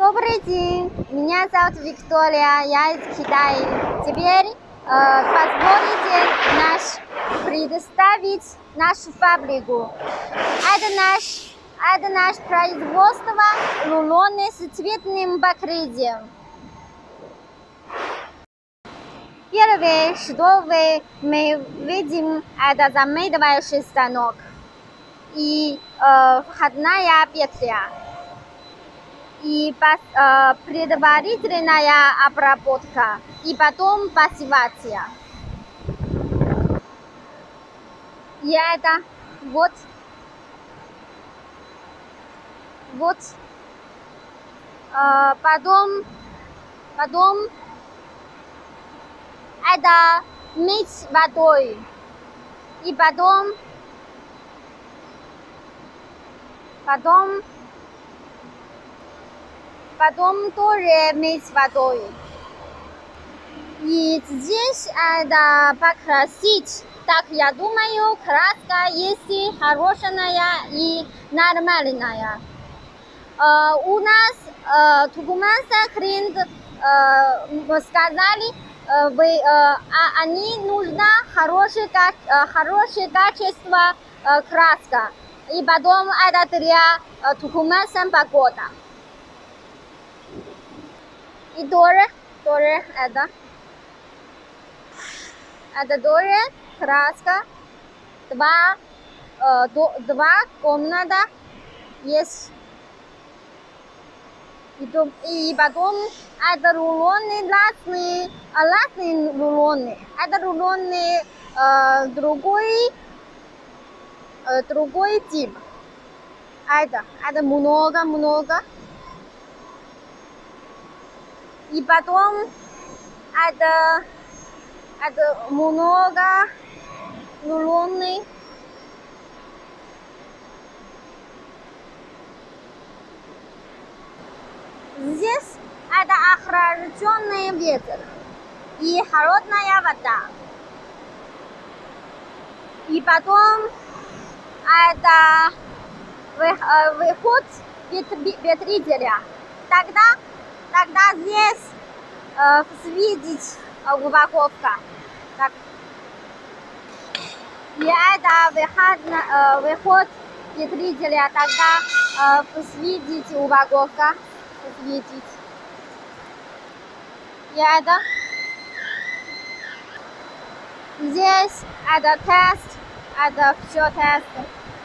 Добрый день, меня зовут Виктория, я из Китая. Теперь позволите предоставить нашу фабрику. Это наше производство рулоны с цветным покрытием. Первое, что мы видим, это замедливающий станок и входная петля. И предварительная обработка, и потом пассивация. И это вот потом это мыть водой, и потом тоже мыть водой. И здесь это покрасить. Так, я думаю, краска есть хорошая и нормальная. У нас туркменский клиент сказали, они нужно хорошее качество краска. И потом это для туркменской погоды. И тоже это тоже краска. Два комната есть. И потом это рулоны разные рулоны. Это рулоны другой тип. Это много. И потом это много рулоны. Здесь это охлажденный ветер и холодная вода. И потом это выход ветрителя. Тогда здесь видеть упаковка. Так. И это выход ветрителя. Тогда видеть упаковка. Видеть. И это здесь это тест, это все тест.